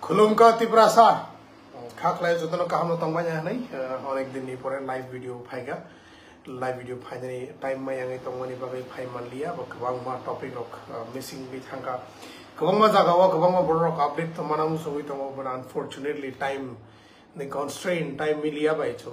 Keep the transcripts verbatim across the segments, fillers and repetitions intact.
खुलुमका तिप्रासा खाखलाय जतनो कामनो तंगबाय नै अनेक दिननि परे लाइव भिडियो फाइगा लाइव भिडियो फाइनानै टाइम मायांगै तंगमानि बागै फाइ मानलिया बा गोबां मा टपिक रक मिसिं बि थांगा गोबां मा जागावा गोबां मा बरक अपडेट त मानामु सबै तंगो but unfortunately time the constraint time milia by so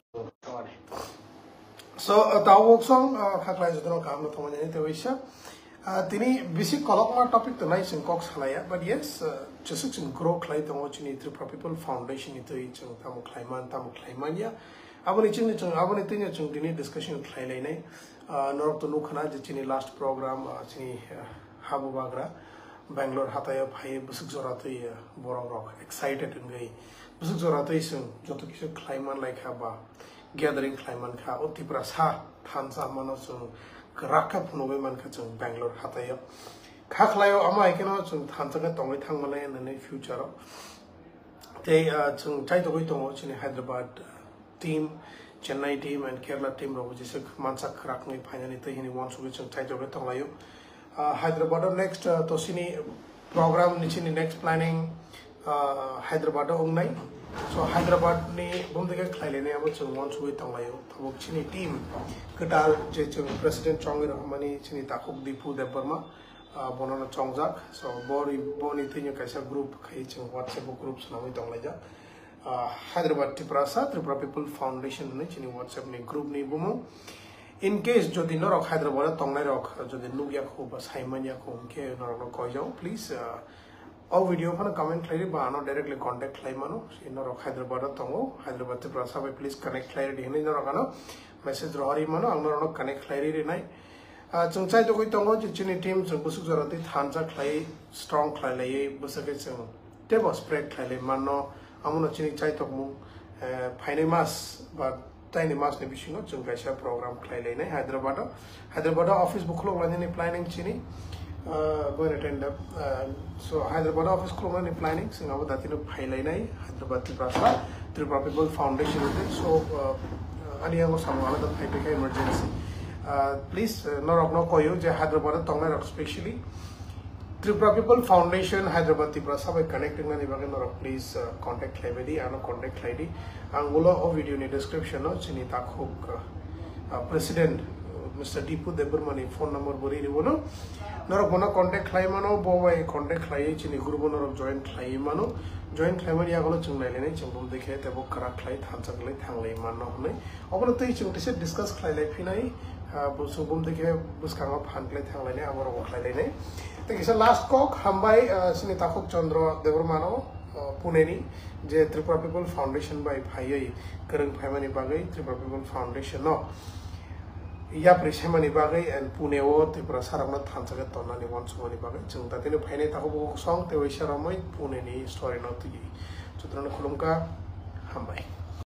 so tawok song khaklai jodno kamno thomani te waisa tini basic kolokma topic to nai sing koks khlaya but yes just sing grow khlai to chini Tripura people foundation itu chung tamu khlaiman tamu khlaimania aboni ching chung aboni tinya chung tini discussion khlai lai nai norok to nukhana je chini last program chini habu bagra Bangalore hataya phai busuk zoratoi borong rock excited ngai busuk zoratoi sung joto kisu klaiman like haba gathering klaiman kha o Tiprasa thansa mano sung graka phunobe man kha chung Bangalore hataya kha khlayo ama ikeno chung thansa ka tongai thangmala nai future te chung chai to goi tongo chini Hyderabad team Chennai team and Kerala team ro jise mansa krak ngai finally te hini one so chung chai to goi tonglayo Uh, Hyderabad next uh, tosini program nichini next planning uh, Hyderabad ongnai so Hyderabad ni bomdege khlaile ne abo chung one suwi tonglayo thobok chini team ketal je chung president chongir hamani chini takuk dipu debarma uh, bonona chongjak so bori boni tinyo kaisa group khai chung WhatsApp group sunami tonglaja uh, Hyderabad Tiprasa Tripura people foundation ni chini WhatsApp ni group ni bumo in case jodi norok Hyderabad tongnai rok jodi nugya ko ba saimanya ko ke norok ko jao please all video phana comment khlai ba no directly contact khlai mano norok Hyderabad tongo Hyderabad Tiprasa by please connect khlai ri hini norok ano message rohari mano ang norok connect khlai ri nai chungchai to koi tongo chini team chung busuk jorati thancha khlai strong khlai lai busake chung tebo spread khlai lai mano amuno chini chai to mu phainai mas ba tiny mas ne bishingo chung kaisa program khlai lai nai Hyderabad Hyderabad office buklo lani planning chini uh go and attend up uh, so Hyderabad office klo lani planning singabu datino phai lai nai Hyderabad Tiprasa Tripura people foundation so ani ango samala da phai pe emergency uh please norok no koyo je Hyderabad tongnai especially Tripura people foundation Hyderabad Tiprasa by connecting na nibage norok please uh, contact khlaibedi ano contact khlaidi angulo o video ni description no chini takhuk uh, president uh, Mister Dipu Debarmani phone number bori ribono norok bona contact khlai mano bo by contact khlai chini group norok join khlai mano join khlai mari agolo chunglai lene chungum dekhe tebo kara khlai thanchak lai thanglai mano hne obolo tei chung tise discuss khlai lai phinai busungum dekhe buskanga phanklai thanglai ne amoro khlai lai ne tekisa last kok hambai sini takhuk Chandra Debarmano Pune ni je Tripura people foundation by phai kereng phaimani bagai Tripura people foundation no ya prisemani bagai and Pune o Tripura saramna thansaga tonnani wansumani bagai chungta tene phaine takhuk song te oisharamai Pune ni story no tugi chutrana khulumka hambai